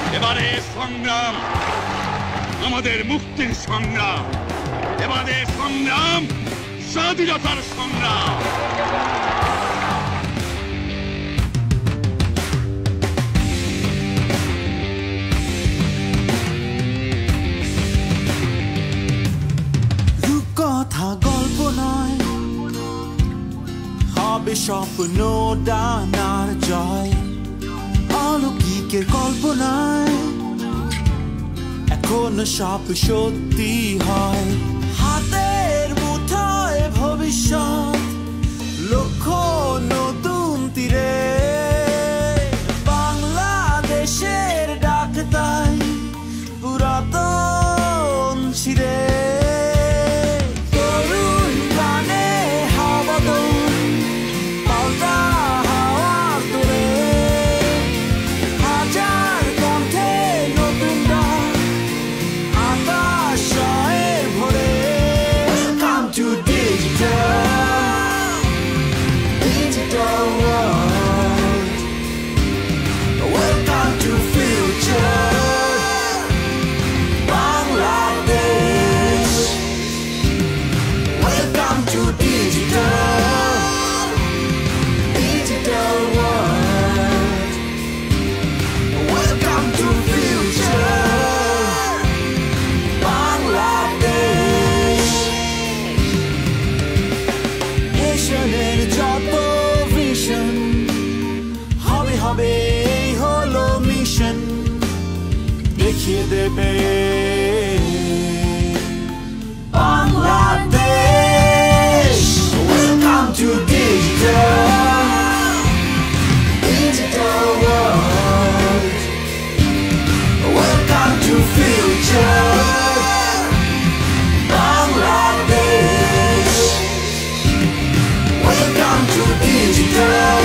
এবারে সংগ্রাম আমাদের মুক্তির সংগ্রাম, এবারে সংগ্রাম স্বাধীনতার সংগ্রাম। রূপকথা গল্প নয়, হবে স্বপ্ন ডানার জয়। অলৌকিকের কল্পনায় এখনো সব সত্যি হয়। হাতের মুঠোয় ভবিষ্যৎ, লক্ষ্য নতুন তীরে। বাংলাদেশের ডাক তাই পুরাতন ছিঁড়ে। হলো মিশন দেখিয়ে দেবে Bangladesh. Welcome to digital world, welcome to future Bangladesh, welcome to digital.